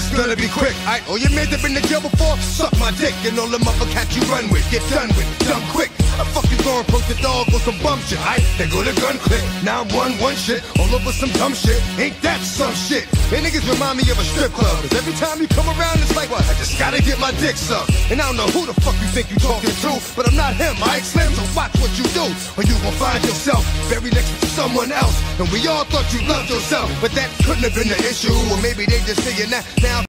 this gonna be quick. All your men that been to jail before, suck my dick. And all the mother cats you run with, get done with, dumb quick. I fuck you going poke the dog on some bum shit. They go to gun click. Now I'm one shit, all over some dumb shit. Ain't that some shit? And niggas remind me of a strip club. Cause every time you come around, it's like, what? I just gotta get my dick sucked. And I don't know who the fuck you think you talking to, but I'm not him, Slim, so watch what you do, or you gon' find yourself buried next to someone else. And we all thought you loved yourself, but that couldn't have been the issue. Or maybe they just saying that now.